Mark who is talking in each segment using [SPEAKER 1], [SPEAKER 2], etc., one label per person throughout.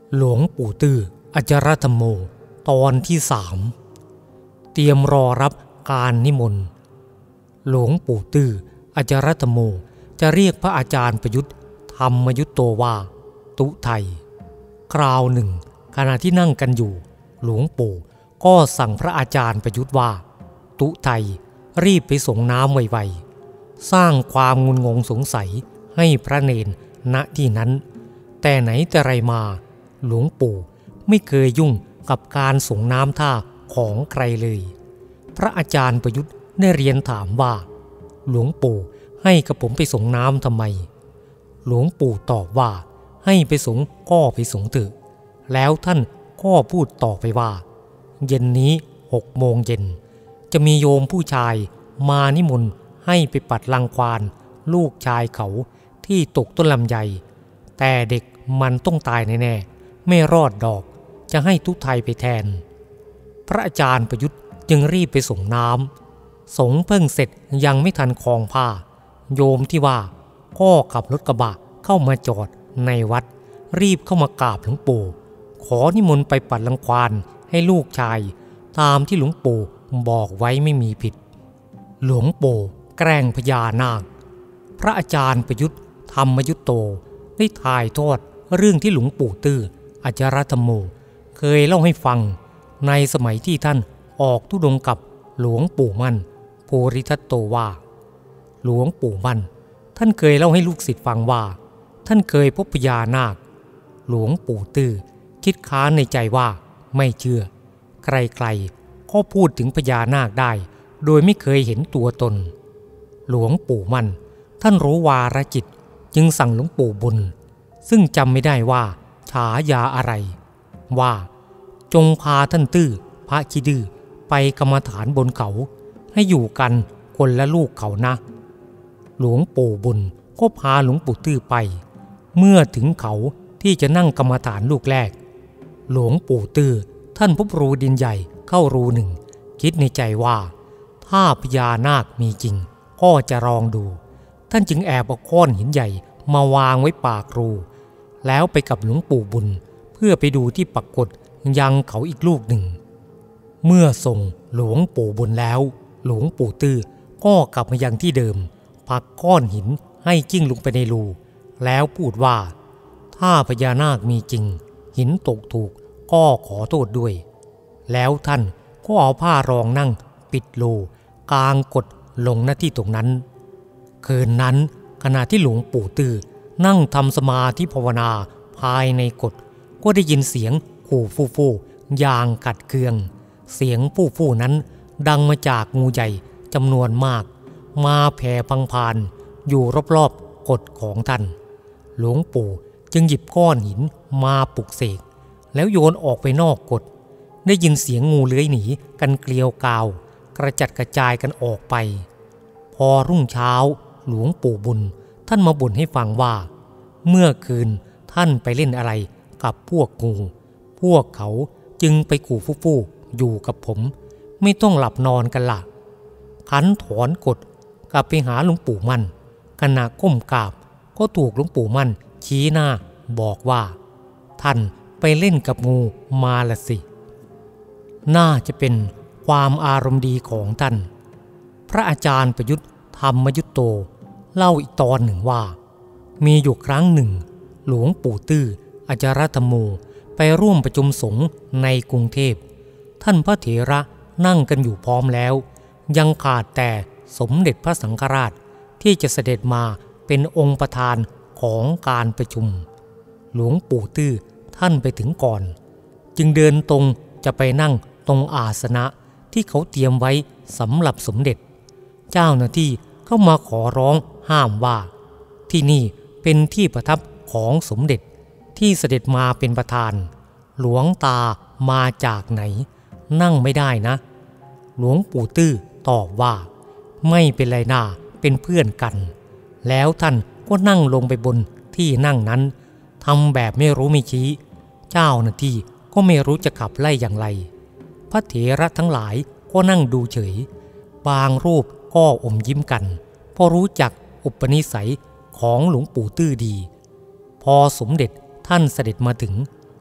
[SPEAKER 1] หลวงปู่ตื้ออจารธรรมโมตอนที่3เตรียมรอรับการนิมนต์หลวงปู่ตื้ออจารธรรมโมจะเรียกพระอาจารย์ประยุทธ์ธรรมยุตโตว่าตุไทยคราวหนึ่งขณะที่นั่งกันอยู่หลวงปู่ก็สั่งพระอาจารย์ประยุทธ์ว่าตุไทยรีบไปส่งน้ำไวๆสร้างความงุนงงสงสัยให้พระเนรณที่นั้นแต่ไหนแต่ไรมาหลวงปู่ไม่เคยยุ่งกับการส่งน้ำท่าของใครเลยพระอาจารย์ประยุทธ์ได้เรียนถามว่าหลวงปู่ให้กระผมไปส่งน้ำทำไมหลวงปู่ตอบว่าให้ไปส่งก็ไปส่งเถอะแล้วท่านก็พูดต่อไปว่าเย็นนี้6 โมงเย็นจะมีโยมผู้ชายมานิมนต์ให้ไปปัดรังควานลูกชายเขาที่ตกต้นลำไยแต่เด็กมันต้องตายแน่ๆไม่รอดดอกจะให้ทุไทยไปแทนพระอาจารย์ประยุทธ์จึงรีบไปส่งน้ำสงเพิ่งเสร็จยังไม่ทันคลองผ้าโยมที่ว่าก็ขับรถกระบะเข้ามาจอดในวัดรีบเข้ามากราบหลวงปู่ขอนิมนต์ไปปัดรังควานให้ลูกชายตามที่หลวงปู่บอกไว้ไม่มีผิดหลวงปู่แกล้งพญานาคพระอาจารย์ประยุทธ์ธรรมยุตโตได้ถ่ายทอดเรื่องที่หลวงปู่ตื้ออจารธรรมโมเคยเล่าให้ฟังในสมัยที่ท่านออกธุดงค์กับหลวงปู่มั่นโพริทัตโตว่าหลวงปู่มั่นท่านเคยเล่าให้ลูกศิษย์ฟังว่าท่านเคยพบพญานาคหลวงปู่ตื้อคิดค้านในใจว่าไม่เชื่อใครๆก็พูดถึงพญานาคได้โดยไม่เคยเห็นตัวตนหลวงปู่มั่นท่านรู้วาระจิตจึงสั่งหลวงปู่บุญซึ่งจำไม่ได้ว่าฉายาอะไรว่าจงพาท่านตื้อพระขี้ดื้อไปกรรมฐานบนเขาให้อยู่กันคนละลูกเขานะหลวงปู่บุญก็พาหลวงปู่ตื้อไปเมื่อถึงเขาที่จะนั่งกรรมฐานลูกแรกหลวงปู่ตื้อท่านพบรูดินใหญ่เข้ารูหนึ่งคิดในใจว่าถ้าพญานาคมีจริงก็จะลองดูท่านจึงแอบเอาก้อนหินใหญ่มาวางไว้ปากรูแล้วไปกับหลวงปู่บุญเพื่อไปดูที่ปรากฏยังเขาอีกลูกหนึ่งเมื่อส่งหลวงปู่บุญแล้วหลวงปู่ตื้อก็กลับมายังที่เดิมผลักก้อนหินให้จิ้งลงไปในรูแล้วพูดว่าถ้าพญานาคมีจริงหินตกถูกก็ขอโทษด้วยแล้วท่านก็เอาผ้ารองนั่งปิดรูกางกดลงหน้าที่ตรงนั้นคืนนั้นขณะที่หลวงปู่ตื้อนั่งทำสมาธิภาวนาภายในกฎก็ได้ยินเสียงขู่ฟู่อย่างกัดเคืองเสียงฟู่นั้นดังมาจากงูใหญ่จำนวนมากมาแผ่พังพานอยู่รอบๆกฎของท่านหลวงปู่จึงหยิบก้อนหินมาปลุกเสกแล้วโยนออกไปนอกกฎได้ยินเสียงงูเลื้อยหนีกันเกลียวกาวกระจัดกระจายกันออกไปพอรุ่งเช้าหลวงปู่บุญท่านมาบ่นให้ฟังว่าเมื่อคืนท่านไปเล่นอะไรกับพวกงูพวกเขาจึงไปขู่ฟู่อยู่กับผมไม่ต้องหลับนอนกันละขันถอนกฎกลับไปหาหลวงปู่มั่นขณะก้มกราบก็ถูกหลวงปู่มั่นชี้หน้าบอกว่าท่านไปเล่นกับงูมาละสิน่าจะเป็นความอารมณ์ดีของท่านพระอาจารย์ประยุทธ์ธรรมยุตโตเล่าอีกตอนหนึ่งว่ามีอยู่ครั้งหนึ่งหลวงปู่ตื้ออจารธรรมโมไปร่วมประชุมสงฆ์ในกรุงเทพท่านพระเถระนั่งกันอยู่พร้อมแล้วยังขาดแต่สมเด็จพระสังฆราชที่จะเสด็จมาเป็นองค์ประธานของการประชุมหลวงปู่ตื้อท่านไปถึงก่อนจึงเดินตรงจะไปนั่งตรงอาสนะที่เขาเตรียมไว้สำหรับสมเด็จเจ้าหน้าที่เข้ามาขอร้องห้ามว่าที่นี่เป็นที่ประทับของสมเด็จที่เสด็จมาเป็นประธานหลวงตามาจากไหนนั่งไม่ได้นะหลวงปู่ตื้อตอบว่าไม่เป็นไรนาเป็นเพื่อนกันแล้วท่านก็นั่งลงไปบนที่นั่งนั้นทำแบบไม่รู้ไม่ชี้เจ้าหน้าที่ก็ไม่รู้จะขับไล่อย่างไรพระเถระทั้งหลายก็นั่งดูเฉยบางรูปก็อมยิ้มกันเพราะรู้จักอุปนิสัยของหลวงปู่ตื้อดีพอสมเด็จท่านเสด็จมาถึง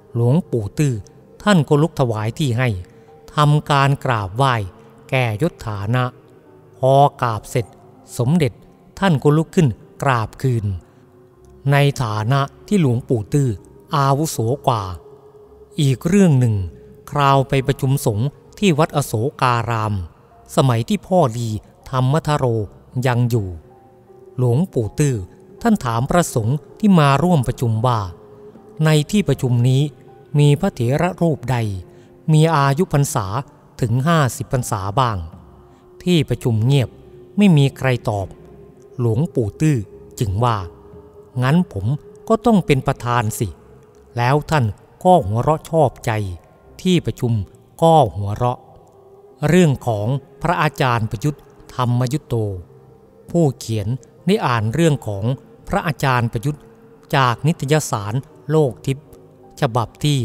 [SPEAKER 1] หลวงปู่ตื้อท่านก็ลุกถวายที่ให้ทำการกราบไหว้แก่ยศฐานะพอกราบเสร็จสมเด็จท่านก็ลุกขึ้นกราบคืนในฐานะที่หลวงปู่ตื้ออาวุโสกว่าอีกเรื่องหนึ่งคราวไปประชุมสงฆ์ที่วัดอโศการามสมัยที่พ่อลีธรรมทโรยังอยู่หลวงปู่ตื้อท่านถามพระสงฆ์ที่มาร่วมประชุมว่าในที่ประชุมนี้มีพระเถระรูปใดมีอายุพรรษาถึง50 พรรษาบ้างที่ประชุมเงียบไม่มีใครตอบหลวงปู่ตื้อจึงว่างั้นผมก็ต้องเป็นประธานสิแล้วท่านก็หัวเราะชอบใจที่ประชุมก็หัวเราะเรื่องของพระอาจารย์ประยุทธ์ธรรมยุตโตผู้เขียนได้อ่านเรื่องของพระอาจารย์ประยุทธ์จากนิตยสารโลกทิพย์ฉบับที่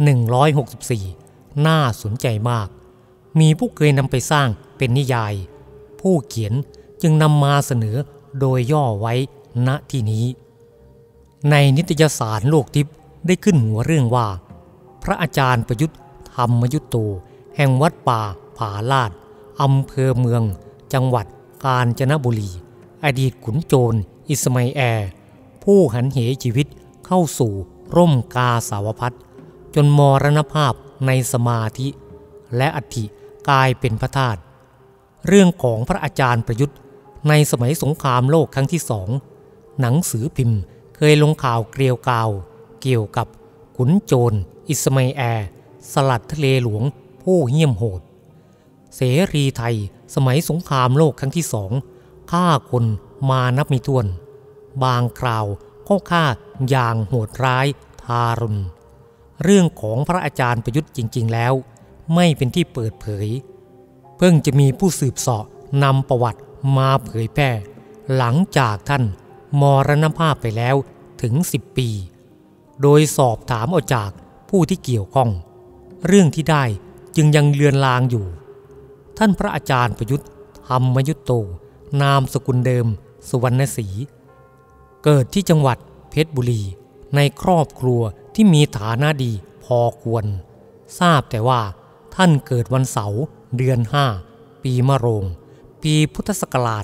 [SPEAKER 1] 164น่าสนใจมากมีผู้เคยนำไปสร้างเป็นนิยายผู้เขียนจึงนำมาเสนอโดยย่อไว้ณที่นี้ในนิตยสารโลกทิพย์ได้ขึ้นหัวเรื่องว่าพระอาจารย์ประยุทธ์ธรรมยุตโตแห่งวัดป่าผาลาดอำเภอเมืองจังหวัดกาญจนบุรีอดีตขุนโจรอิสมาแอลผู้หันเหชีวิตเข้าสู่ร่มกาสาวพัสจนมรณภาพในสมาธิและอัฐิกลายเป็นพระธาตุเรื่องของพระอาจารย์ประยุทธ์ในสมัยสงครามโลกครั้งที่2หนังสือพิมพ์เคยลงข่าวเกลียวกราวเกี่ยวกับขุนโจรอิสมาแอลสลัดทะเลหลวงผู้เหี้ยมโหดเสรีไทยสมัยสงครามโลกครั้งที่2ฆ่าคนมานับไม่ถ้วนบางคราวก็ฆ่าอย่างโหดร้ายทารุณเรื่องของพระอาจารย์ประยุทธ์จริงๆแล้วไม่เป็นที่เปิดเผยเพิ่งจะมีผู้สืบเสาะนำประวัติมาเผยแพร่หลังจากท่านมรณภาพไปแล้วถึง10 ปีโดยสอบถามเอาจากผู้ที่เกี่ยวข้องเรื่องที่ได้จึงยังเลือนลางอยู่ท่านพระอาจารย์ประยุทธ์ธรรมยุตโตนามสกุลเดิมสุวรรณศรีเกิดที่จังหวัดเพชรบุรีในครอบครัวที่มีฐานะดีพอควรทราบแต่ว่าท่านเกิดวันเสาร์เดือน5ปีมะโรงปีพุทธศักราช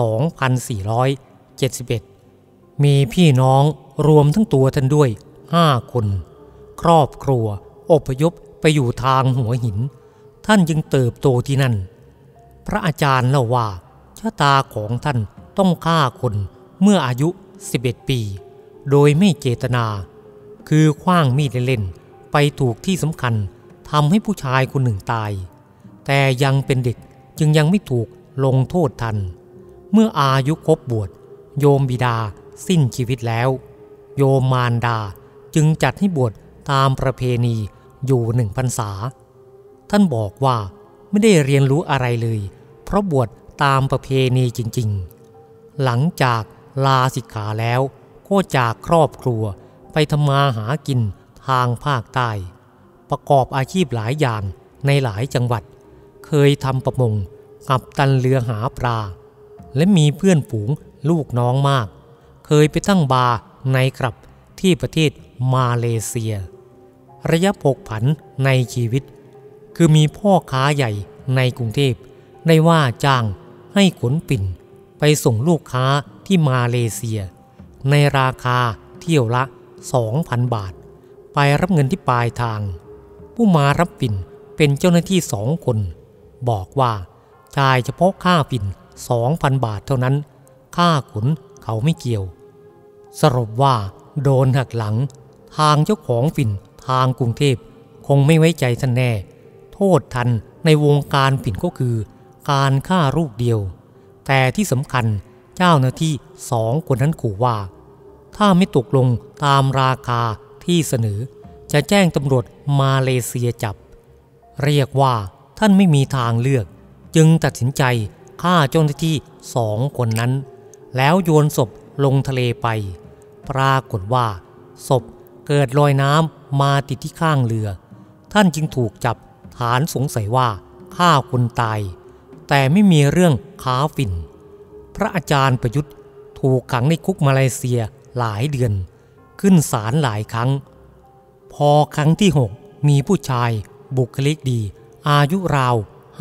[SPEAKER 1] 2471มีพี่น้องรวมทั้งตัวท่านด้วย5 คนครอบครัวอพยพไปอยู่ทางหัวหินท่านจึงเติบโตที่นั่นพระอาจารย์เล่าว่าชะตาของท่านต้องฆ่าคนเมื่ออายุ11 ปีโดยไม่เจตนาคือขว้างมีดเล่นๆไปถูกที่สำคัญทำให้ผู้ชายคนหนึ่งตายแต่ยังเป็นเด็กจึงยังไม่ถูกลงโทษทันเมื่ออายุครบบวชโยมบิดาสิ้นชีวิตแล้วโยมมารดาจึงจัดให้บวชตามประเพณีอยู่1 พรรษาท่านบอกว่าไม่ได้เรียนรู้อะไรเลยเพราะบวชตามประเพณีจริงๆหลังจากลาสิกขาแล้วก็จากครอบครัวไปทำมาหากินทางภาคใต้ประกอบอาชีพหลายอย่างในหลายจังหวัดเคยทำประมงกัปตันเรือหาปลาและมีเพื่อนฝูงลูกน้องมากเคยไปตั้งบาร์ในคลับที่ประเทศมาเลเซียระยะผกผันในชีวิตคือมีพ่อค้าใหญ่ในกรุงเทพได้ว่าจ้างให้ขนปิ่นไปส่งลูกค้าที่มาเลเซียในราคาเที่ยวละ 2,000 บาทไปรับเงินที่ปลายทางผู้มารับปิ่นเป็นเจ้าหน้าที่2 คนบอกว่าจ่ายเฉพาะค่าปิ่น 2,000 บาทเท่านั้นค่าขนเขาไม่เกี่ยวสรุปว่าโดนหักหลังทางเจ้าของปิ่นทางกรุงเทพคงไม่ไว้ใจท่านแน่โทษทันในวงการปิ่นก็คือการฆ่าลูกเดียวแต่ที่สำคัญเจ้าหน้าที่2 คนนั้นขู่ว่าถ้าไม่ตกลงตามราคาที่เสนอจะแจ้งตำรวจมาเลเซียจับเรียกว่าท่านไม่มีทางเลือกจึงตัดสินใจฆ่าเจ้าหน้าที่2 คนนั้นแล้วโยนศพลงทะเลไปปรากฏว่าศพเกิดลอยน้ำมาติดที่ข้างเรือท่านจึงถูกจับฐานสงสัยว่าฆ่าคนตายแต่ไม่มีเรื่องค้าฝิ่นพระอาจารย์ประยุทธ์ถูกขังในคุกมาเลเซียหลายเดือนขึ้นศาลหลายครั้งพอครั้งที่6มีผู้ชายบุคลิกดีอายุราว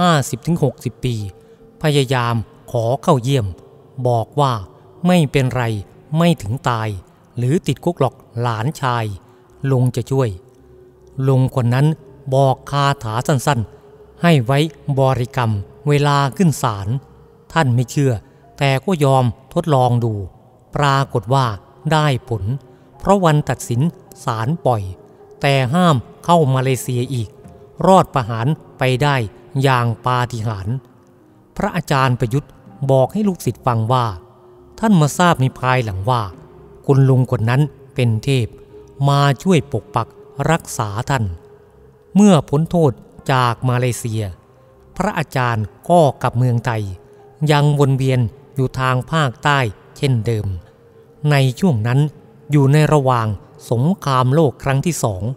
[SPEAKER 1] 50-60 ปีพยายามขอเข้าเยี่ยมบอกว่าไม่เป็นไรไม่ถึงตายหรือติดคุกหรอกหลานชายลุงจะช่วยลุงคนนั้นบอกคาถาสั้นๆให้ไว้บริกรรมเวลาขึ้นศาลท่านไม่เชื่อแต่ก็ยอมทดลองดูปรากฏว่าได้ผลเพราะวันตัดสินศาลปล่อยแต่ห้ามเข้ามาเลเซียอีกรอดประหารไปได้อย่างปาฏิหาริย์พระอาจารย์ประยุทธ์บอกให้ลูกศิษย์ฟังว่าท่านมาทราบในภายหลังว่าคุณลุงคนนั้นเป็นเทพมาช่วยปกปักรักษาท่านเมื่อพ้นโทษจากมาเลเซียพระอาจารย์ก็กลับเมืองไทยยังวนเวียนอยู่ทางภาคใต้เช่นเดิมในช่วงนั้นอยู่ในระหว่างสงครามโลกครั้งที่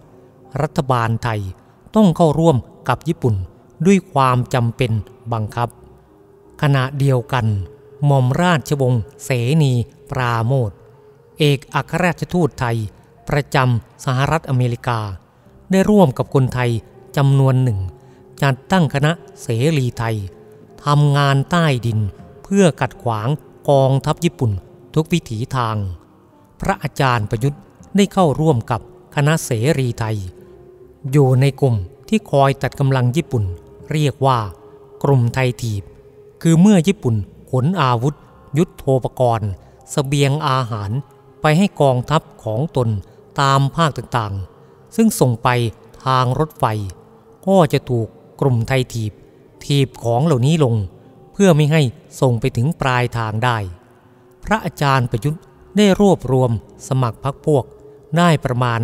[SPEAKER 1] 2รัฐบาลไทยต้องเข้าร่วมกับญี่ปุ่นด้วยความจำเป็นบังคับขณะเดียวกันหม่อมราชวงศ์เสนีปราโมทเอกอัครราชทูตไทยประจำสหรัฐอเมริกาได้ร่วมกับคนไทยจำนวนหนึ่งจัดตั้งคณะเสรีไทยทำงานใต้ดินเพื่อขัดขวางกองทัพญี่ปุ่นทุกวิถีทางพระอาจารย์ประยุทธ์ได้เข้าร่วมกับคณะเสรีไทยอยู่ในกลุ่มที่คอยตัดกำลังญี่ปุ่นเรียกว่ากลุ่มไทยถีบคือเมื่อญี่ปุ่นขนอาวุธยุทโธปกรณ์เสบียงอาหารไปให้กองทัพของตนตามภาคต่างๆซึ่งส่งไปทางรถไฟก็จะถูกกลุ่มไทยถีบของเหล่านี้ลงเพื่อไม่ให้ส่งไปถึงปลายทางได้พระอาจารย์ประยุทธ์ได้รวบรวมสมัครพรรคพวกได้ประมาณ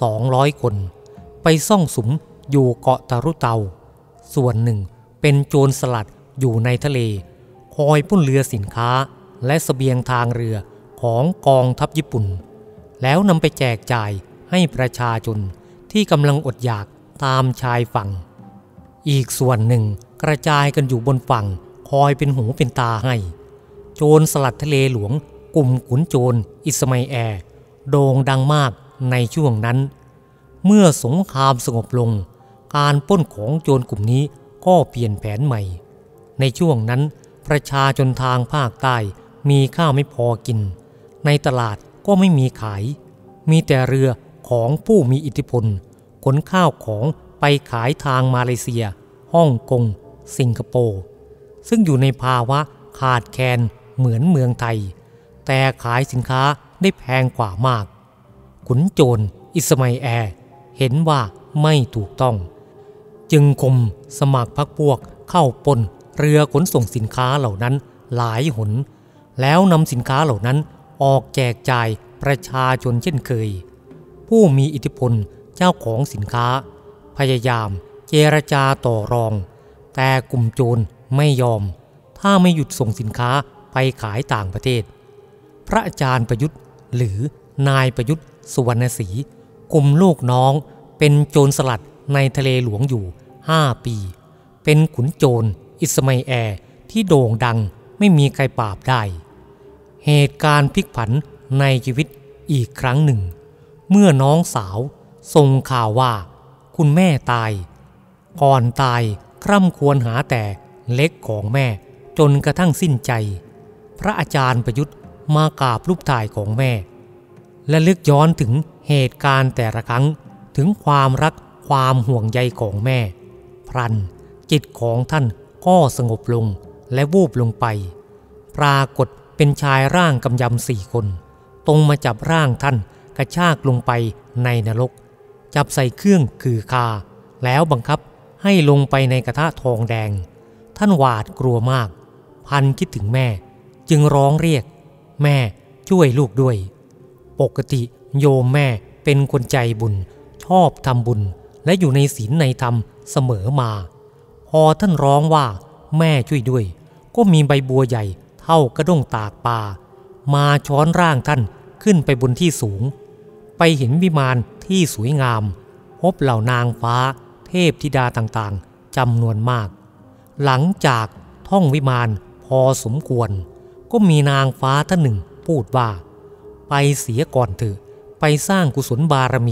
[SPEAKER 1] 200 คนไปซ่องสุมอยู่เกาะตารุเตาส่วนหนึ่งเป็นโจรสลัดอยู่ในทะเลคอยปล้นเรือสินค้าและเสบียงทางเรือของกองทัพญี่ปุ่นแล้วนำไปแจกจ่ายให้ประชาชนที่กำลังอดอยากตามชายฝั่งอีกส่วนหนึ่งกระจายกันอยู่บนฝั่งคอยเป็นหูเป็นตาให้โจรสลัดทะเลหลวงกลุ่มขุนโจรอิสมาแอร์โด่งดังมากในช่วงนั้นเมื่อสงครามสงบลงการปล้นของโจรกลุ่มนี้ก็เปลี่ยนแผนใหม่ในช่วงนั้นประชาชนทางภาคใต้มีข้าวไม่พอกินในตลาดก็ไม่มีขายมีแต่เรือของผู้มีอิทธิพลขนข้าวของไปขายทางมาเลเซียฮ่องกงสิงคโปร์ซึ่งอยู่ในภาวะขาดแคลนเหมือนเมืองไทยแต่ขายสินค้าได้แพงกว่ามากขุนโจรอิสมาแอร์เห็นว่าไม่ถูกต้องจึงคุมสมัครพรรคพวกเข้าปล้นเรือขนส่งสินค้าเหล่านั้นหลายหนแล้วนำสินค้าเหล่านั้นออกแจกจ่ายประชาชนเช่นเคยผู้มีอิทธิพลเจ้าของสินค้าพยายามเจรจาต่อรองแต่กลุ่มโจรไม่ยอมถ้าไม่หยุดส่งสินค้าไปขายต่างประเทศพระอาจารย์ประยุทธ์หรือนายประยุทธ์สุวรรณศรีกลุ่มลูกน้องเป็นโจรสลัดในทะเลหลวงอยู่5 ปีเป็นขุนโจรอิสมาแอร์ที่โด่งดังไม่มีใครปราบได้เหตุการณ์พลิกผันในชีวิตอีกครั้งหนึ่งเมื่อน้องสาวส่งข่าวว่าคุณแม่ตายก่อนตายคร่ำครวญหาแต่เล็กของแม่จนกระทั่งสิ้นใจพระอาจารย์ประยุทธ์มากราบรูปถ่ายของแม่และลึกย้อนถึงเหตุการณ์แต่ละครั้งถึงความรักความห่วงใยของแม่พลันจิตของท่านก็สงบลงและวูบลงไปปรากฏเป็นชายร่างกำยำ4 คนตรงมาจับร่างท่านกระชากลงไปในนรกจับใส่เครื่องคือคาแล้วบังคับให้ลงไปในกระทะทองแดงท่านหวาดกลัวมากพันคิดถึงแม่จึงร้องเรียกแม่ช่วยลูกด้วยปกติโยมแม่เป็นคนใจบุญชอบทำบุญและอยู่ในศีลในธรรมเสมอมาพอท่านร้องว่าแม่ช่วยด้วยก็มีใบบัวใหญ่เท่ากระด้งตากปลามาช้อนร่างท่านขึ้นไปบนที่สูงไปเห็นวิมานที่สวยงามพบเหล่านางฟ้าเทพธิดาต่างๆจำนวนมากหลังจากท่องวิมานพอสมควรก็มีนางฟ้าท่านหนึ่งพูดว่าไปเสียก่อนเถอะไปสร้างกุศลบารมี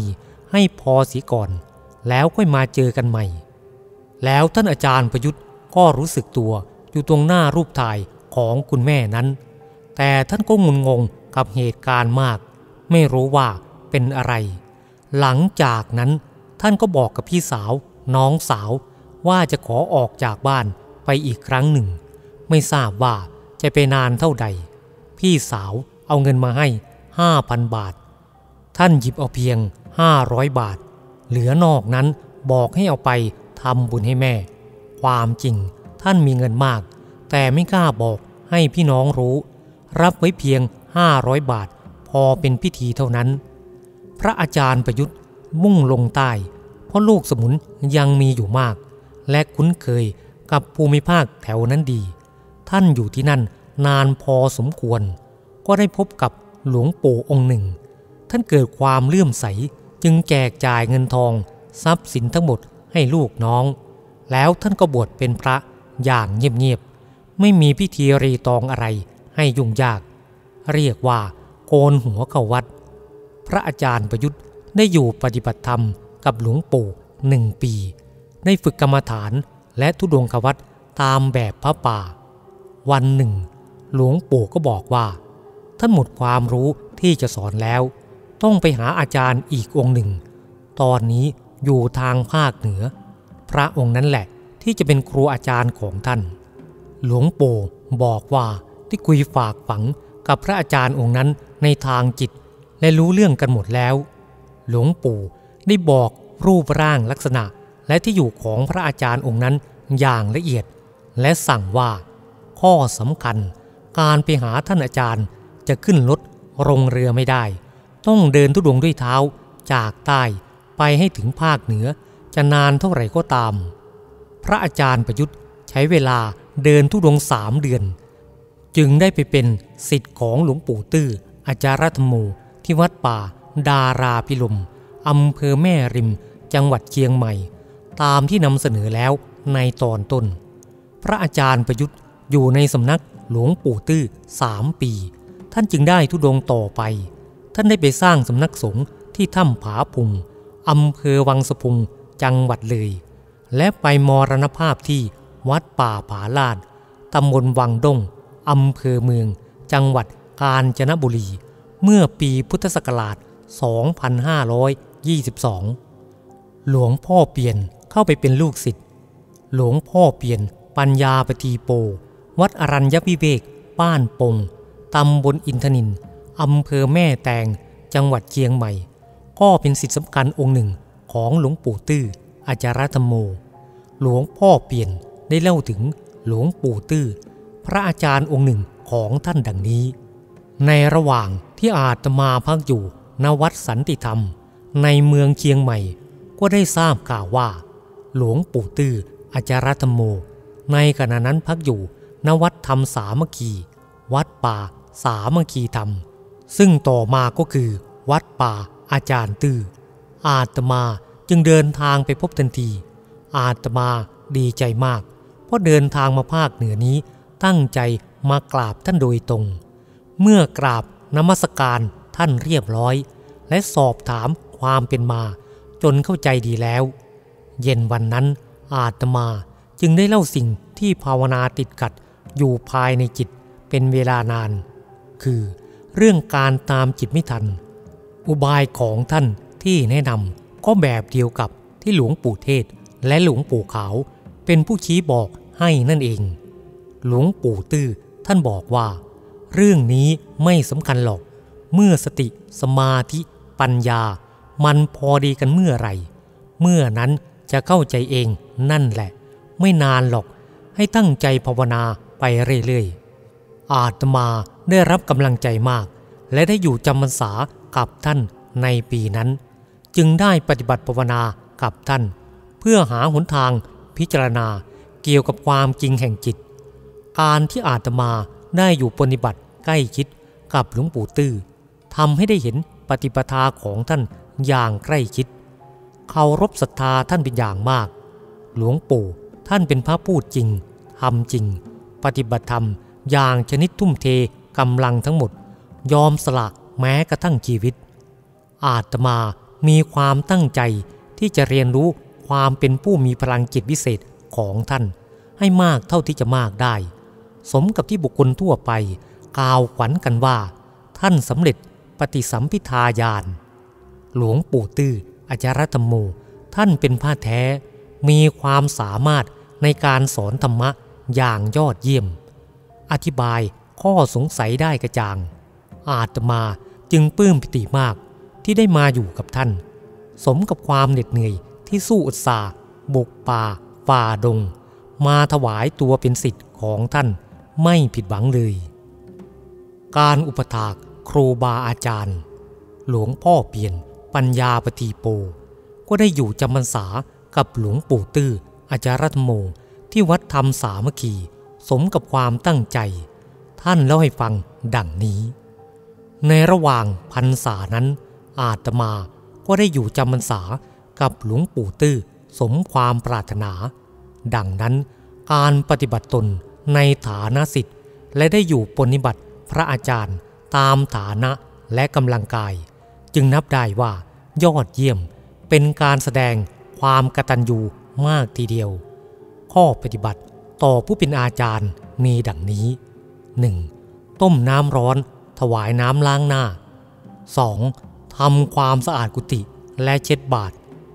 [SPEAKER 1] ให้พอเสียก่อนแล้วค่อยมาเจอกันใหม่แล้วท่านอาจารย์ประยุทธ์ก็รู้สึกตัวอยู่ตรงหน้ารูปถ่ายของคุณแม่นั้นแต่ท่านก็งุนงงกับเหตุการณ์มากไม่รู้ว่าเป็นอะไรหลังจากนั้นท่านก็บอกกับพี่สาวน้องสาวว่าจะขอออกจากบ้านไปอีกครั้งหนึ่งไม่ทราบว่าจะไปนานเท่าใดพี่สาวเอาเงินมาให้ 5,000 บาทท่านหยิบเอาเพียง500 บาทเหลือนอกนั้นบอกให้เอาไปทำบุญให้แม่ความจริงท่านมีเงินมากแต่ไม่กล้าบอกให้พี่น้องรู้รับไว้เพียง500 บาทพอเป็นพิธีเท่านั้นพระอาจารย์ประยุทธ์มุ่งลงใต้เพราะลูกสมุนยังมีอยู่มากและคุ้นเคยกับภูมิภาคแถวนั้นดีท่านอยู่ที่นั่นนานพอสมควรก็ได้พบกับหลวงปู่องค์หนึ่งท่านเกิดความเลื่อมใสจึงแจกจ่ายเงินทองทรัพย์สินทั้งหมดให้ลูกน้องแล้วท่านก็บวชเป็นพระอย่างเงียบๆไม่มีพิธีรีตองอะไรให้ยุ่งยากเรียกว่าโกนหัวเข้าวัดพระอาจารย์ประยุทธ์ได้อยู่ปฏิบัติธรรมกับหลวงปู่1 ปีได้ฝึกกรรมฐานและธุดงควัตรตามแบบพระป่าวันหนึ่งหลวงปู่ก็บอกว่าท่านหมดความรู้ที่จะสอนแล้วต้องไปหาอาจารย์อีกองค์หนึ่งตอนนี้อยู่ทางภาคเหนือพระองค์นั้นแหละที่จะเป็นครูอาจารย์ของท่านหลวงปู่บอกว่าที่คุยฝากฝังกับพระอาจารย์องค์นั้นในทางจิตและรู้เรื่องกันหมดแล้วหลวงปู่ได้บอกรูปร่างลักษณะและที่อยู่ของพระอาจารย์องค์นั้นอย่างละเอียดและสั่งว่าข้อสำคัญการไปหาท่านอาจารย์จะขึ้นรถลงเรือไม่ได้ต้องเดินธุดงค์ด้วยเท้าจากใต้ไปให้ถึงภาคเหนือจะนานเท่าไหร่ก็ตามพระอาจารย์ประยุทธ์ใช้เวลาเดินธุดงค์3 เดือนจึงได้ไปเป็นศิษย์ของหลวงปู่ตื้ออาจารย์ธรรมโมที่วัดป่าดาราพิลมอำเภอแม่ริมจังหวัดเชียงใหม่ตามที่นำเสนอแล้วในตอนต้นพระอาจารย์ประยุทธ์อยู่ในสำนักหลวงปู่ตื้อ3 ปีท่านจึงได้ธุดงค์ต่อไปท่านได้ไปสร้างสำนักสงฆ์ที่ถ้ำผาพุงอำเภอวังสะพุงจังหวัดเลยและไปมรณภาพที่วัดป่าผาลาดตำบลวังด้งอำเภอเมืองจังหวัดกาญจนบุรีเมื่อปีพุทธศักราช 2522 หลวงพ่อเปี่ยนเข้าไปเป็นลูกศิษย์หลวงพ่อเปี่ยนปัญญาปฏิโปวัดอรัญญวิเวกบ้านปงตำบลอินทนินอำเภอแม่แตงจังหวัดเชียงใหม่ก็เป็นศิษย์สำคัญองค์หนึ่งของหลวงปู่ตื้ออาจารย์ธรรมโมหลวงพ่อเปี่ยนได้เล่าถึงหลวงปู่ตื้อพระอาจารย์องค์หนึ่งของท่านดังนี้ในระหว่างที่อาตมาพักอยู่ณวัดสันติธรรมในเมืองเชียงใหม่ก็ได้ทราบข่าวว่าหลวงปู่ตื้ออาจารย์ธรรมโมในขณะนั้นพักอยู่ณวัดธรรมสามัคคีวัดป่าสามัคคีธรรมซึ่งต่อมาก็คือวัดป่าอาจารย์ตื้ออาตมาจึงเดินทางไปพบทันทีอาตมาดีใจมากเพราะเดินทางมาภาคเหนือนี้ตั้งใจมากราบท่านโดยตรงเมื่อกราบนมัสการท่านเรียบร้อยและสอบถามความเป็นมาจนเข้าใจดีแล้วเย็นวันนั้นอาตมาจึงได้เล่าสิ่งที่ภาวนาติดขัดอยู่ภายในจิตเป็นเวลานานคือเรื่องการตามจิตไม่ทันอุบายของท่านที่แนะนำก็แบบเดียวกับที่หลวงปู่เทศและหลวงปู่ขาวเป็นผู้ชี้บอกให้นั่นเองหลวงปู่ตื้อท่านบอกว่าเรื่องนี้ไม่สำคัญหรอกเมื่อสติสมาธิปัญญามันพอดีกันเมื่อไหร่เมื่อนั้นจะเข้าใจเองนั่นแหละไม่นานหรอกให้ตั้งใจภาวนาไปเรื่อยๆอาตมาได้รับกำลังใจมากและได้อยู่จำพรรษากับท่านในปีนั้นจึงได้ปฏิบัติภาวนากับท่านเพื่อหาหนทางพิจารณาเกี่ยวกับความจริงแห่งจิตการที่อาตมาได้อยู่ปฏิบัติใกล้ชิดกับหลวงปู่ตื้อทำให้ได้เห็นปฏิปทาของท่านอย่างใกล้ชิดเคารพศรัทธาท่านเป็นอย่างมากหลวงปู่ท่านเป็นพระพูดจริงทำจริงปฏิบัติธรรมอย่างชนิดทุ่มเทกำลังทั้งหมดยอมสละแม้กระทั่งชีวิตอาตมามีความตั้งใจที่จะเรียนรู้ความเป็นผู้มีพลังจิตวิเศษของท่านให้มากเท่าที่จะมากได้สมกับที่บุคคลทั่วไปกล่าวขวัญกันว่าท่านสำเร็จปฏิสัมภิทาญาณหลวงปู่ตื้ออาจารย์ธรรมโมท่านเป็นพระแท้มีความสามารถในการสอนธรรมะอย่างยอดเยี่ยมอธิบายข้อสงสัยได้กระจ่างอาตมาจึงปลื้มปิติมากที่ได้มาอยู่กับท่านสมกับความเหน็ดเหนื่อยที่สู้อุตสาห์บุกป่าฝ่าดงมาถวายตัวเป็นศิษย์ของท่านไม่ผิดหวังเลยการอุปถากครูบาอาจารย์หลวงพ่อเปลี่ยนปัญญาปฏิโปก็ได้อยู่จำพรรษากับหลวงปู่ตื้ออาจารย์ธรรมโมที่วัดธรรมสามัคคีสมกับความตั้งใจท่านเล่าให้ฟังดังนี้ในระหว่างพรรษานั้นอาตมาก็ได้อยู่จำพรรษากับหลวงปู่ตื้อสมความปรารถนาดังนั้นการปฏิบัติตนในฐานะศิษย์และได้อยู่ปฏิบัติพระอาจารย์ตามฐานะและกำลังกายจึงนับได้ว่ายอดเยี่ยมเป็นการแสดงความกตัญญูมากทีเดียวข้อปฏิบัติต่อผู้เป็นอาจารย์มีดังนี้ 1. ต้มน้ำร้อนถวายน้ำล้างหน้า 2. ทำความสะอาดกุฏิและเช็ดบาตร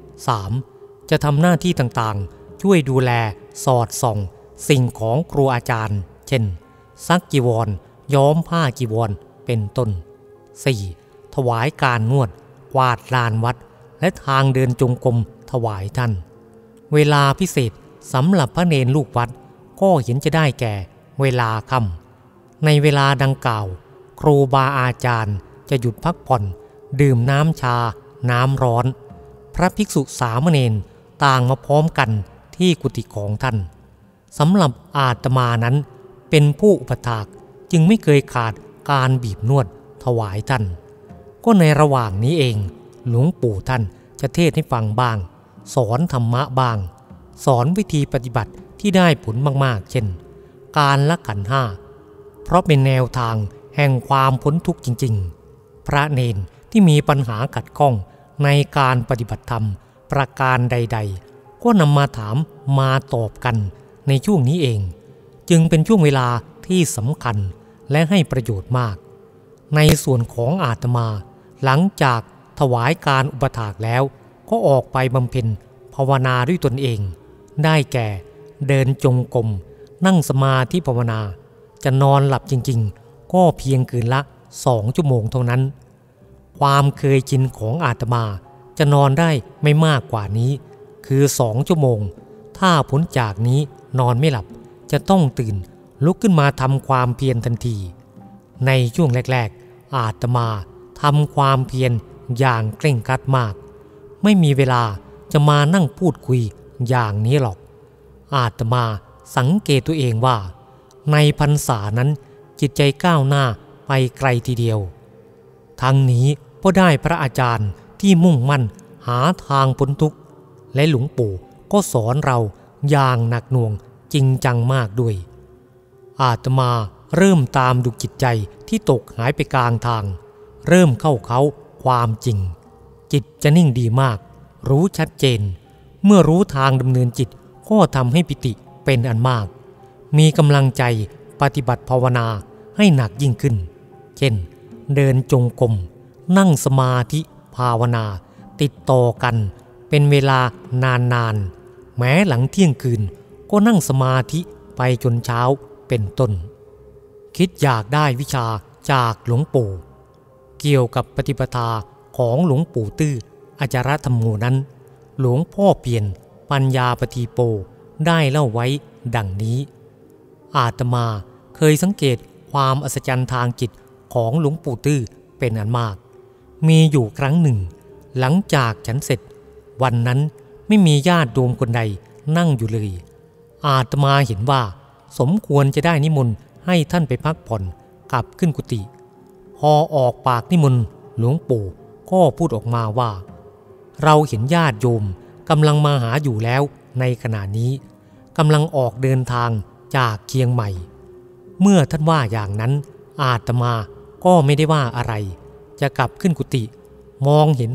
[SPEAKER 1] 3. จะทำหน้าที่ต่างๆช่วยดูแลสอดส่องสิ่งของครูอาจารย์เช่นซักจีวรย้อมผ้าจีวรเป็นต้น 4. ถวายการนวดกวาดลานวัดและทางเดินจงกรมถวายท่านเวลาพิเศษสำหรับพระเนรลูกวัดก็เห็นจะได้แก่เวลาค่ำในเวลาดังกล่าวครูบาอาจารย์จะหยุดพักผ่อนดื่มน้ำชาน้ำร้อนพระภิกษุสามเณรต่างมาพร้อมกันที่กุฏิของท่านสำหรับอาตมานั้นเป็นผู้อุปถากจึงไม่เคยขาดการบีบนวดถวายท่านก็ในระหว่างนี้เองหลวงปู่ท่านจะเทศให้ฟังบ้างสอนธรรมะบ้างสอนวิธีปฏิบัติที่ได้ผลมากๆเช่นการละขันธ์ห้าเพราะเป็นแนวทางแห่งความพ้นทุกข์จริงๆพระเนรที่มีปัญหาขัดข้องในการปฏิบัติธรรมประการใดๆก็นำมาถามมาตอบกันในช่วงนี้เองจึงเป็นช่วงเวลาที่สำคัญและให้ประโยชน์มากในส่วนของอาตมาหลังจากถวายการอุปถากแล้วก็ออกไปบำเพ็ญภาวนาด้วยตนเองได้แก่เดินจงกรมนั่งสมาธิภาวนาจะนอนหลับจริงๆก็เพียงคืนละ2 ชั่วโมงเท่านั้นความเคยชินของอาตมาจะนอนได้ไม่มากกว่านี้คือ2 ชั่วโมงถ้าพ้นจากนี้นอนไม่หลับจะต้องตื่นลุกขึ้นมาทำความเพียรทันทีในช่วงแรกๆอาตมาทำความเพียรอย่างเคร่งครัดมากไม่มีเวลาจะมานั่งพูดคุยอย่างนี้หรอกอาตมาสังเกตตัวเองว่าในพรรษานั้นจิตใจก้าวหน้าไปไกลทีเดียวทั้งนี้เพราะได้พระอาจารย์ที่มุ่งมั่นหาทางพ้นทุกข์และหลวงปู่ก็สอนเราอย่างหนักหน่วงจริงจังมากด้วยอาตมาเริ่มตามดูจิตใจที่ตกหายไปกลางทางเริ่มเข้าเขาความจริงจิตจะนิ่งดีมากรู้ชัดเจนเมื่อรู้ทางดำเนินจิตก็ทำให้ปิติเป็นอันมากมีกำลังใจปฏิบัติภาวนาให้หนักยิ่งขึ้นเช่นเดินจงกรมนั่งสมาธิภาวนาติดต่อกันเป็นเวลานานๆแม้หลังเที่ยงคืนก็นั่งสมาธิไปจนเช้าเป็นต้นคิดอยากได้วิชาจากหลวงปู่เกี่ยวกับปฏิปทาของหลวงปู่ตื้ออาจารย์ธรรมโมนั้นหลวงพ่อเปลี่ยนปัญญาปฏิโปได้เล่าไว้ดังนี้อาตมาเคยสังเกตความอัศจรรย์ทางจิตของหลวงปู่ตื้อเป็นอันมากมีอยู่ครั้งหนึ่งหลังจากฉันเสร็จวันนั้นไม่มีญาติโยมคนใดนั่งอยู่เลยอาตมาเห็นว่าสมควรจะได้นิมนต์ให้ท่านไปพักผ่อนกลับขึ้นกุฏิพอออกปากนิมนต์หลวงปู่ก็พูดออกมาว่าเราเห็นญาติโยมกำลังมาหาอยู่แล้วในขณะนี้กำลังออกเดินทางจากเชียงใหม่เมื่อท่านว่าอย่างนั้นอาตมาก็ไม่ได้ว่าอะไรจะกลับขึ้นกุฏิมองเห็นท่าน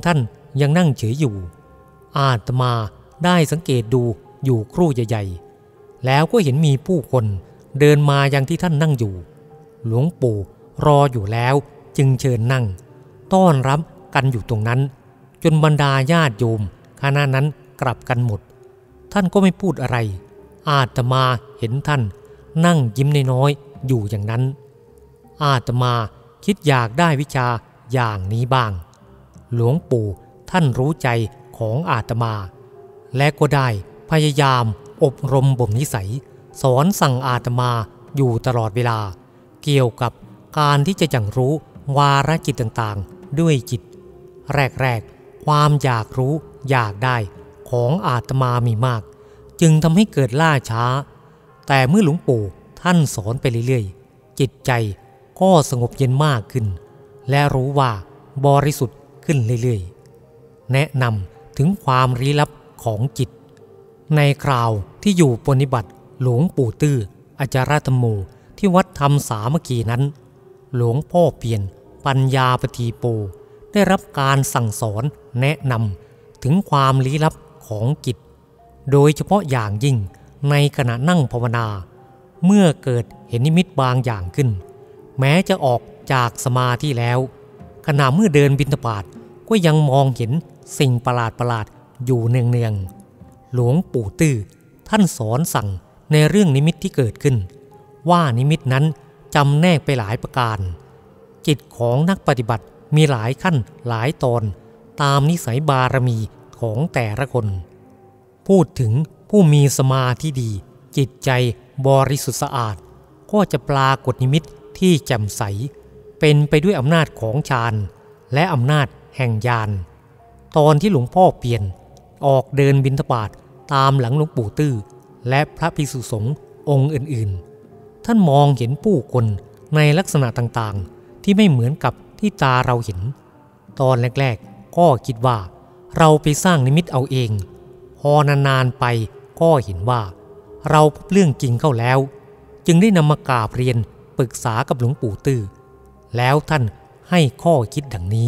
[SPEAKER 1] ยังนั่งเฉยอยู่อาตมาได้สังเกตดูอยู่ครู่ใหญ่ๆแล้วก็เห็นมีผู้คนเดินมายังที่ท่านนั่งอยู่หลวงปู่รออยู่แล้วจึงเชิญนั่งต้อนรับกันอยู่ตรงนั้นจนบรรดาญาติโยมคณะนั้นกลับกันหมดท่านก็ไม่พูดอะไรอาตมาเห็นท่านนั่งยิ้มน้อยๆอยู่อย่างนั้นอาตมาคิดอยากได้วิชาอย่างนี้บ้างหลวงปู่ท่านรู้ใจของอาตมาและก็ได้พยายามอบรมบ่มนิสัยสอนสั่งอาตมาอยู่ตลอดเวลาเกี่ยวกับการที่จะจังรู้วาระจิตต่างๆด้วยจิตแรกๆความอยากรู้อยากได้ของอาตมามีมากจึงทำให้เกิดล่าช้าแต่เมื่อหลวงปู่ท่านสอนไปเรื่อยๆจิตใจก็สงบเย็นมากขึ้นและรู้ว่าบริสุทธิ์ขึ้นเรื่อยๆแนะนำถึงความลี้ลับของจิตในคราวที่อยู่ปฏิบัติหลวงปู่ตื้ออาจารย์ธรรมโมที่วัดธรรมสามัคคีนั้นหลวงพ่อเปลี่ยนปัญญาปฏิโปได้รับการสั่งสอนแนะนำถึงความลี้ลับของจิตโดยเฉพาะอย่างยิ่งในขณะนั่งภาวนาเมื่อเกิดเห็นนิมิตบางอย่างขึ้นแม้จะออกจากสมาธิแล้วขณะเมื่อเดินบิณฑบาตก็ยังมองเห็นสิ่งประหลาดอยู่เนืองๆหลวงปู่ตื้อท่านสอนสั่งในเรื่องนิมิตที่เกิดขึ้นว่านิมิตนั้นจำแนกไปหลายประการจิตของนักปฏิบัติมีหลายขั้นหลายตอนตามนิสัยบารมีของแต่ละคนพูดถึงผู้มีสมาธิดีจิตใจบริสุทธิ์สะอาดก็จะปรากฏนิมิตที่แจ่มใสเป็นไปด้วยอำนาจของฌานและอำนาจแห่งญาณตอนที่หลวงพ่อเปลี่ยนออกเดินบิณฑบาตตามหลังหลวงปู่ตื้อและพระภิกษุสงฆ์องค์อื่นๆท่านมองเห็นผู้คนในลักษณะต่างๆที่ไม่เหมือนกับที่ตาเราเห็นตอนแรกๆก็คิดว่าเราไปสร้างนิมิตเอาเองพอนานๆไปก็เห็นว่าเราพบเรื่องจริงเข้าแล้วจึงได้นำมากราบเรียนปรึกษากับหลวงปู่ตื้อแล้วท่านให้ข้อคิดดังนี้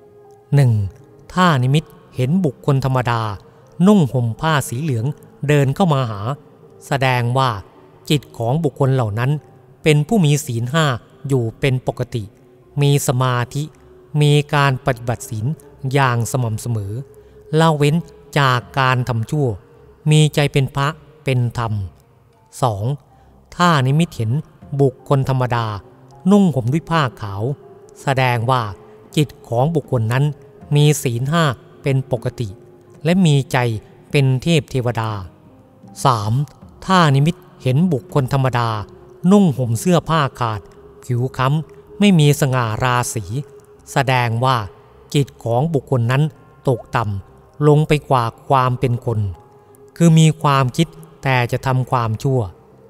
[SPEAKER 1] 1. ถ้านิมิตเห็นบุคคลธรรมดานุ่งห่มผ้าสีเหลืองเดินเข้ามาหาแสดงว่าจิตของบุคคลเหล่านั้นเป็นผู้มีศีลห้าอยู่เป็นปกติมีสมาธิมีการปฏิบัติศีลอย่างสม่ำเสมอละเว้นจากการทำชั่วมีใจเป็นพระเป็นธรรม 2. ถ้านิมิตเห็นบุคคลธรรมดานุ่งห่มด้วยผ้าขาวแสดงว่าจิตของบุคคลนั้นมีศีลห้าเป็นปกติและมีใจเป็นเทพเทวดา 3. ถ้านิมิตเห็นบุคคลธรรมดานุ่งห่มเสื้อผ้าขาดผิวค้ำไม่มีสง่าราศีแสดงว่าจิตของบุคคลนั้นตกต่ำลงไปกว่าความเป็นคนคือมีความคิดแต่จะทำความชั่ว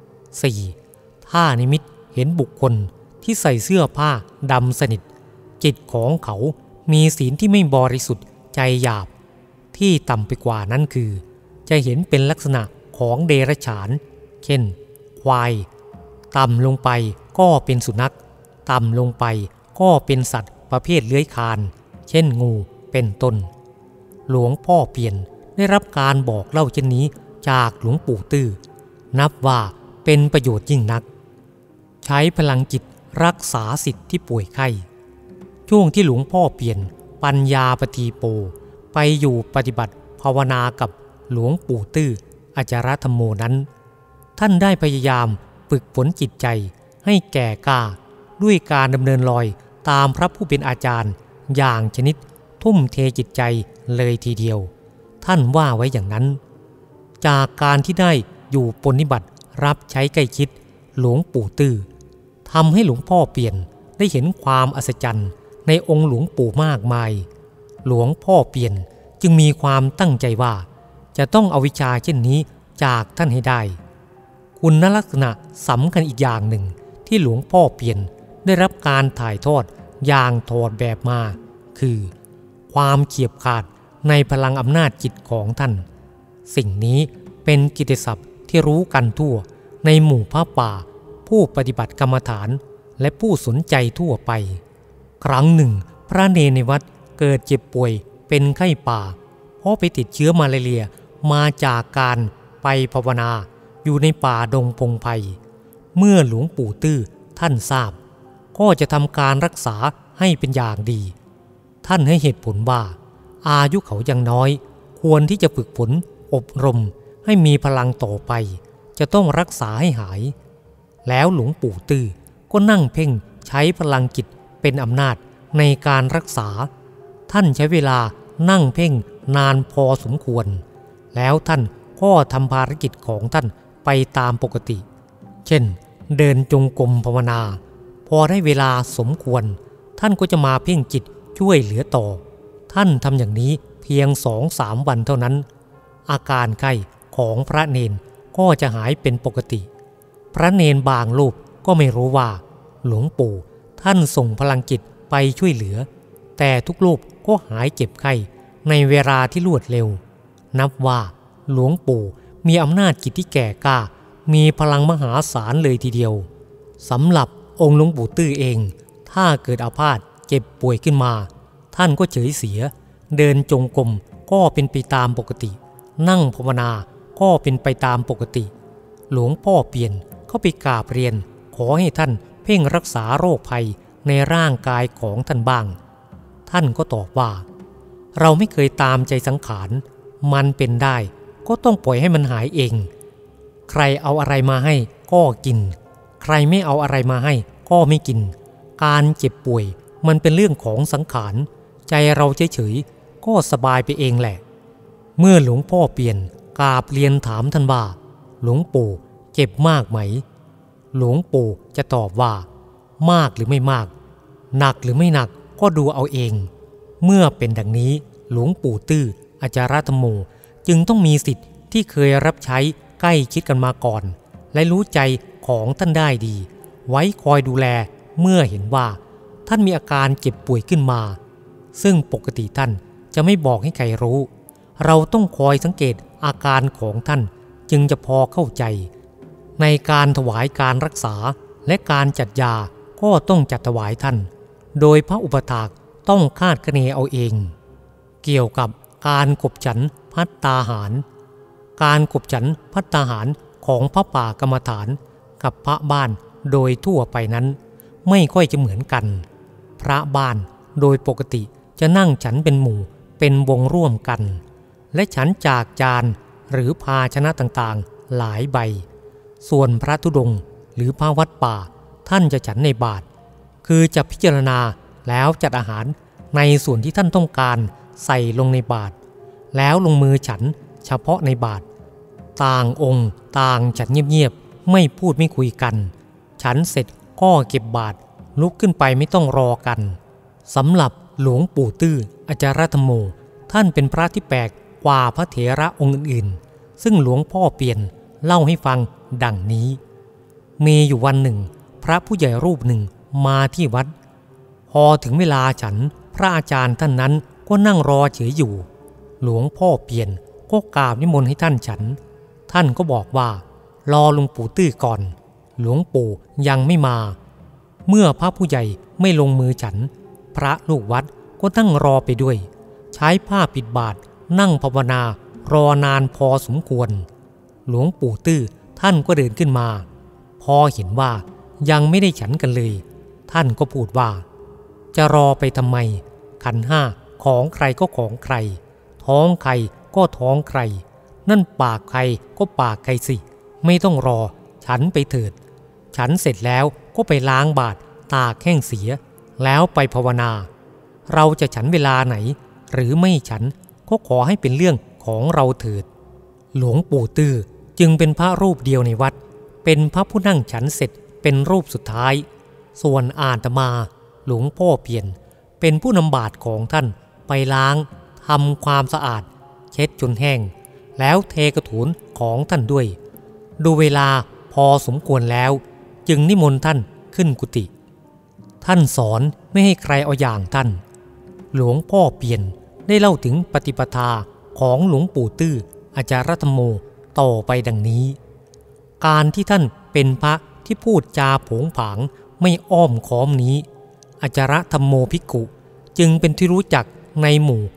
[SPEAKER 1] 4. ถ้านิมิตเห็นบุคคลที่ใส่เสื้อผ้าดำสนิทจิตของเขามีศีลที่ไม่บริสุทธิ์ใจหยาบที่ต่ำไปกว่านั้นคือจะเห็นเป็นลักษณะของเดรัจฉานเช่นควายต่ำลงไปก็เป็นสุนัขต่ำลงไปก็เป็นสัตว์ประเภทเลื้อยคลานเช่นงูเป็นต้นหลวงพ่อเปลี่ยนได้รับการบอกเล่าเช่นนี้จากหลวงปู่ตื้อนับว่าเป็นประโยชน์ยิ่งนักใช้พลังจิตรักษาสิทธิ์ที่ป่วยไข้ช่วงที่หลวงพ่อเปลี่ยนปัญญาปฏิโปไปอยู่ปฏิบัติภาวนากับหลวงปู่ตื้ออาจารย์ธรรมโมนั้นท่านได้พยายามฝึกฝนจิตใจให้แก่กล้าด้วยการดำเนินรอยตามพระผู้เป็นอาจารย์อย่างชนิดทุ่มเทจิตใจเลยทีเดียวท่านว่าไว้อย่างนั้นจากการที่ได้อยู่ปฏิบัติรับใช้ใกล้ชิดหลวงปู่ตื้อทำให้หลวงพ่อเปลี่ยนได้เห็นความอัศจรรย์ในองค์หลวงปู่มากมายหลวงพ่อเปลี่ยนจึงมีความตั้งใจว่าจะต้องเอาวิชาเช่นนี้จากท่านให้ได้คุณลักษณะสำคัญอีกอย่างหนึ่งที่หลวงพ่อเปลี่ยนได้รับการถ่ายทอดอย่างถอดแบบมาคือความเฉียบขาดในพลังอำนาจจิตของท่านสิ่งนี้เป็นกิตติศัพท์ที่รู้กันทั่วในหมู่พระป่าผู้ปฏิบัติกรรมฐานและผู้สนใจทั่วไปครั้งหนึ่งพระเนรในวัดเกิดเจ็บป่วยเป็นไข้ป่าเพราะไปติดเชื้อมาลาเรียมาจากการไปภาวนาอยู่ในป่าดงพงไพรเมื่อหลวงปู่ตื้อท่านทราบก็จะทำการรักษาให้เป็นอย่างดีท่านให้เหตุผลว่าอายุเขายังน้อยควรที่จะฝึกฝนอบรมให้มีพลังต่อไปจะต้องรักษาให้หายแล้วหลวงปู่ตื้อก็นั่งเพ่งใช้พลังจิตเป็นอำนาจในการรักษาท่านใช้เวลานั่งเพ่งนานพอสมควรแล้วท่านก็ทำภารกิจของท่านไปตามปกติเช่นเดินจงกรมภาวนาพอได้เวลาสมควรท่านก็จะมาเพ่งจิตช่วยเหลือต่อท่านทำอย่างนี้เพียง 2-3 วันเท่านั้นอาการไข้ของพระเนนก็จะหายเป็นปกติพระเนนบางรูปก็ไม่รู้ว่าหลวงปู่ท่านส่งพลังจิตไปช่วยเหลือแต่ทุกรูปก็หายเจ็บไข้ในเวลาที่รวดเร็วนับว่าหลวงปู่มีอำนาจจิตที่แก่กล้ามีพลังมหาศาลเลยทีเดียวสำหรับองค์หลวงปู่ตื้อเองถ้าเกิดอาพาธเจ็บป่วยขึ้นมาท่านก็เฉยเสียเดินจงกรมก็เป็นไปตามปกตินั่งภาวนาก็เป็นไปตามปกติหลวงพ่อเปลี่ยนเข้าไปกราบเรียนขอให้ท่านเพ่งรักษาโรคภัยในร่างกายของท่านบ้างท่านก็ตอบว่าเราไม่เคยตามใจสังขารมันเป็นได้ก็ต้องปล่อยให้มันหายเองใครเอาอะไรมาให้ก็กินใครไม่เอาอะไรมาให้ก็ไม่กินการเจ็บป่วยมันเป็นเรื่องของสังขารใจเราเฉยๆก็สบายไปเองแหละเมื่อหลวงพ่อเปลี่ยนกราบเรียนถามท่านว่าหลวงปู่เจ็บมากไหมหลวงปู่จะตอบว่ามากหรือไม่มากหนักหรือไม่หนักก็ดูเอาเองเมื่อเป็นดังนี้หลวงปู่ตื้ออาจารย์ธรรมโมจึงต้องมีสิทธิ์ที่เคยรับใช้ใกล้ชิดกันมาก่อนและรู้ใจของท่านได้ดีไว้คอยดูแลเมื่อเห็นว่าท่านมีอาการเจ็บป่วยขึ้นมาซึ่งปกติท่านจะไม่บอกให้ใครรู้เราต้องคอยสังเกตอาการของท่านจึงจะพอเข้าใจในการถวายการรักษาและการจัดยาก็ต้องจัดถวายท่านโดยพระอุปถากต้องคาดคะเนเอาเองเกี่ยวกับการขบฉันภัตตาหารการขบฉันภัตตาหารของพระป่ากรรมฐานกับพระบ้านโดยทั่วไปนั้นไม่ค่อยจะเหมือนกันพระบ้านโดยปกติจะนั่งฉันเป็นหมู่เป็นวงร่วมกันและฉันจากจานหรือภาชนะต่างๆหลายใบส่วนพระธุดงค์หรือพระวัดป่าท่านจะฉันในบาตรคือจะพิจารณาแล้วจัดอาหารในส่วนที่ท่านต้องการใส่ลงในบาตรแล้วลงมือฉันเฉพาะในบาตรต่างองค์ต่างฉันเงียบๆไม่พูดไม่คุยกันฉันเสร็จก็เก็บบาตรลุกขึ้นไปไม่ต้องรอกันสำหรับหลวงปู่ตื้ออาจารย์ธรรมโมท่านเป็นพระที่แปลกกว่าพระเถระองค์อื่นๆซึ่งหลวงพ่อเปลี่ยนเล่าให้ฟังดังนี้มีอยู่วันหนึ่งพระผู้ใหญ่รูปหนึ่งมาที่วัดพอถึงเวลาฉันพระอาจารย์ท่านนั้นก็นั่งรอเฉยอยู่หลวงพ่อเปลี่ยนก็กราบนิมนต์ให้ท่านฉันท่านก็บอกว่ารอหลวงปู่ตื้อก่อนหลวงปู่ยังไม่มาเมื่อพระผู้ใหญ่ไม่ลงมือฉันพระลูกวัดก็นั่งรอไปด้วยใช้ผ้าปิดบาตรนั่งภาวนารอนานพอสมควรหลวงปู่ตื้อท่านก็เดินขึ้นมาพอเห็นว่ายังไม่ได้ฉันกันเลยท่านก็พูดว่าจะรอไปทำไมขันธ์ห้าของใครก็ของใครท้องใครก็ท้องใครนั่นปากใครก็ปากใครสิไม่ต้องรอฉันไปเถิดฉันเสร็จแล้วก็ไปล้างบาตรตากแห้งเสียแล้วไปภาวนาเราจะฉันเวลาไหนหรือไม่ฉันก็ขอให้เป็นเรื่องของเราเถิดหลวงปู่ตื้อจึงเป็นพระรูปเดียวในวัดเป็นพระผู้นั่งฉันเสร็จเป็นรูปสุดท้ายส่วนอาตมาหลวงพ่อเปลี่ยนเป็นผู้นำบาตรของท่านไปล้างทำความสะอาดเช็ดจนแห้งแล้วเทกระถุนของท่านด้วยดูเวลาพอสมควรแล้วจึงนิมนต์ท่านขึ้นกุฏิท่านสอนไม่ให้ใครเอาอย่างท่านหลวงพ่อเปลี่ยนได้เล่าถึงปฏิปทาของหลวงปู่ตื้ออาจารย์ธรรมโมต่อไปดังนี้การที่ท่านเป็นพระที่พูดจาโผงผางไม่อ้อมค้อมนี้อาจารย์ธรรมโมภิกขุจึงเป็นที่รู้จักในหมู่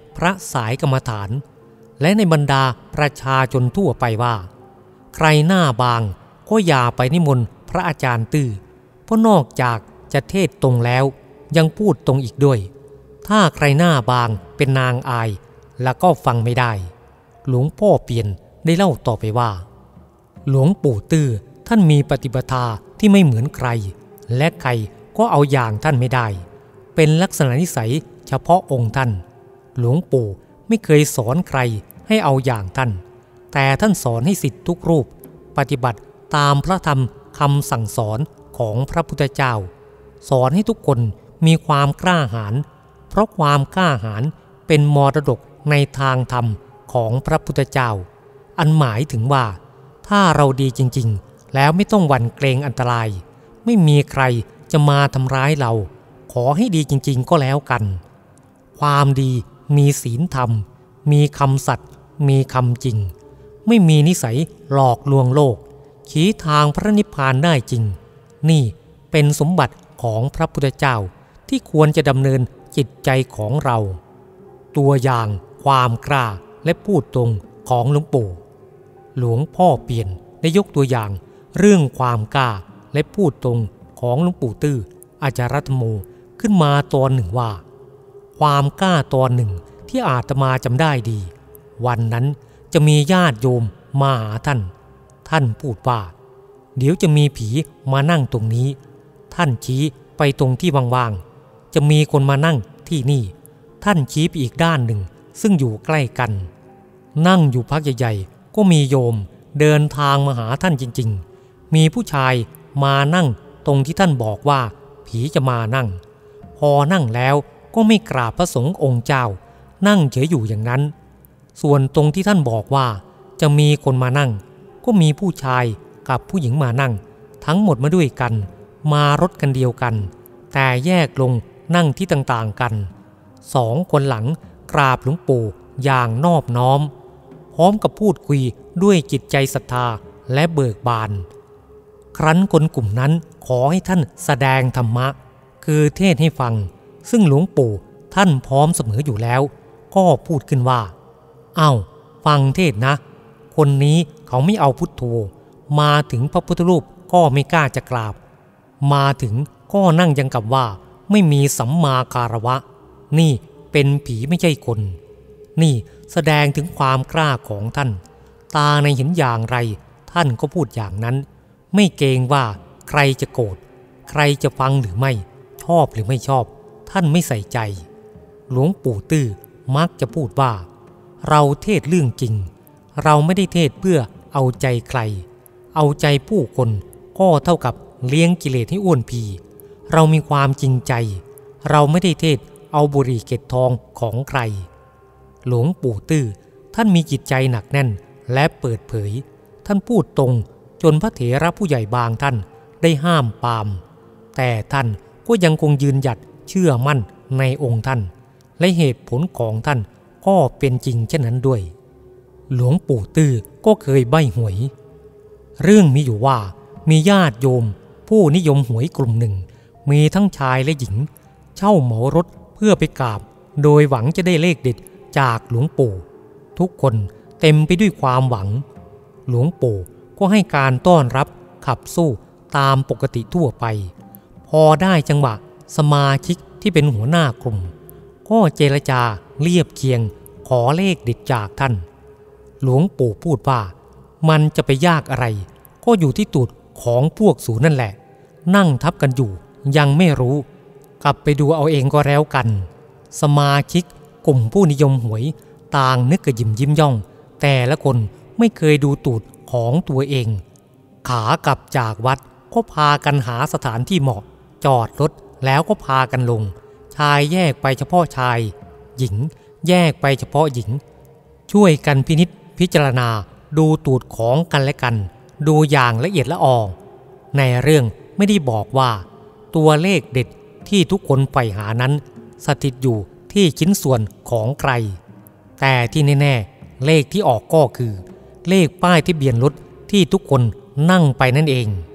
[SPEAKER 1] พระสายกรรมฐานและในบรรดาประชาชนทั่วไปว่าใครหน้าบางก็อย่าไปนิมนต์พระอาจารย์ตื้อเพราะนอกจากจะเทศตรงแล้วยังพูดตรงอีกด้วยถ้าใครหน้าบางเป็นนางอายแล้วก็ฟังไม่ได้หลวงพ่อเปลี่ยนได้เล่าต่อไปว่าหลวงปู่ตื้อท่านมีปฏิปทาที่ไม่เหมือนใครและใครก็เอาอย่างท่านไม่ได้เป็นลักษณะนิสัยเฉพาะองค์ท่านหลวงปู่ไม่เคยสอนใครให้เอาอย่างท่านแต่ท่านสอนให้ศิษย์ทุกรูปปฏิบัติตามพระธรรมคำสั่งสอนของพระพุทธเจ้าสอนให้ทุกคนมีความกล้าหาญเพราะความกล้าหาญเป็นมรดกในทางธรรมของพระพุทธเจ้าอันหมายถึงว่าถ้าเราดีจริงๆแล้วไม่ต้องหวั่นเกรงอันตรายไม่มีใครจะมาทำร้ายเราขอให้ดีจริงๆก็แล้วกันความดีมีศีลธรรมมีคำสัตย์มีคำจริงไม่มีนิสัยหลอกลวงโลกชี้ทางพระนิพพานได้จริงนี่เป็นสมบัติของพระพุทธเจ้าที่ควรจะดำเนินจิตใจของเราตัวอย่างความกล้าและพูดตรงของหลวงปู่หลวงพ่อเปลี่ยนได้ยกตัวอย่างเรื่องความกล้าและพูดตรงของหลวงปู่ตื้ออาจารย์ธรรมโมขึ้นมาตอนหนึ่งว่าความกล้าตอนหนึ่งที่อาตมาจำได้ดีวันนั้นจะมีญาติโยมมาหาท่านพูดว่าเดี๋ยวจะมีผีมานั่งตรงนี้ท่านชี้ไปตรงที่ว่างๆจะมีคนมานั่งที่นี่ท่านชี้ไปอีกด้านหนึ่งซึ่งอยู่ใกล้กันนั่งอยู่พักใหญ่ๆก็มีโยมเดินทางมาหาท่านจริงๆมีผู้ชายมานั่งตรงที่ท่านบอกว่าผีจะมานั่งพอนั่งแล้วก็ไม่กราบพระสงฆ์องค์เจ้านั่งเฉยอยู่อย่างนั้นส่วนตรงที่ท่านบอกว่าจะมีคนมานั่งก็มีผู้ชายกับผู้หญิงมานั่งทั้งหมดมาด้วยกันมารถกันเดียวกันแต่แยกลงนั่งที่ต่างๆกัน2 คนหลังกราบหลวงปู่อย่างนอบน้อมพร้อมกับพูดคุยด้วยจิตใจศรัทธาและเบิกบานครั้นคนกลุ่มนั้นขอให้ท่านแสดงธรรมะคือเทศให้ฟังซึ่งหลวงปู่ท่านพร้อมเสมออยู่แล้วก็พูดขึ้นว่าฟังเทศนะคนนี้เขาไม่เอาพุทโธมาถึงพระพุทธรูปก็ไม่กล้าจะกราบมาถึงก็นั่งยังกับว่าไม่มีสัมมาคารวะนี่เป็นผีไม่ใช่คนนี่แสดงถึงความกล้าของท่านตาในเห็นอย่างไรท่านก็พูดอย่างนั้นไม่เกรงว่าใครจะโกรธใครจะฟังหรือไม่ชอบหรือไม่ชอบท่านไม่ใส่ใจหลวงปู่ตื้อมักจะพูดว่าเราเทศเรื่องจริงเราไม่ได้เทศเพื่อเอาใจใครเอาใจผู้คนก็เท่ากับเลี้ยงกิเลสให้อ้วนพีเรามีความจริงใจเราไม่ได้เทศเอาบุหรี่เก็บทองของใครหลวงปู่ตื้อท่านมีจิตใจหนักแน่นและเปิดเผยท่านพูดตรงจนพระเถระผู้ใหญ่บางท่านได้ห้ามปรามแต่ท่านก็ยังคงยืนหยัดเชื่อมั่นในองค์ท่านและเหตุผลของท่านก็เป็นจริงเช่นนั้นด้วยหลวงปู่ตื้อก็เคยใบ้หวยเรื่องมีอยู่ว่ามีญาติโยมผู้นิยมหวยกลุ่มหนึ่งมีทั้งชายและหญิงเช่าเหมารถเพื่อไปกราบโดยหวังจะได้เลขเด็ดจากหลวงปู่ทุกคนเต็มไปด้วยความหวังหลวงปู่ก็ให้การต้อนรับขับสู้ตามปกติทั่วไปพอได้จังหวะสมาชิกที่เป็นหัวหน้ากลุ่มก็เจรจาเรียบเคียงขอเลขเด็ดจากท่านหลวงปู่พูดว่ามันจะไปยากอะไรก็อยู่ที่ตูดของพวกสูนั่นแหละนั่งทับกันอยู่ยังไม่รู้กลับไปดูเอาเองก็แล้วกันสมาชิกกลุ่มผู้นิยมหวยต่างนึกกระยิมยิ้มย่องแต่ละคนไม่เคยดูตูดของตัวเองขากลับจากวัดก็พากันหาสถานที่เหมาะจอดรถแล้วก็พากันลงชายแยกไปเฉพาะชายหญิงแยกไปเฉพาะหญิงช่วยกันพินิจพิจารณาดูตูดของกันและกันดูอย่างละเอียดละออในเรื่องไม่ได้บอกว่าตัวเลขเด็ดที่ทุกคนใฝ่หานั้นสถิตอยู่ที่ชิ้นส่วนของใครแต่ที่แน่ๆเลขที่ออกก็คือเลขป้ายทะเบียนรถที่ทุกคนนั่งไปนั่นเอง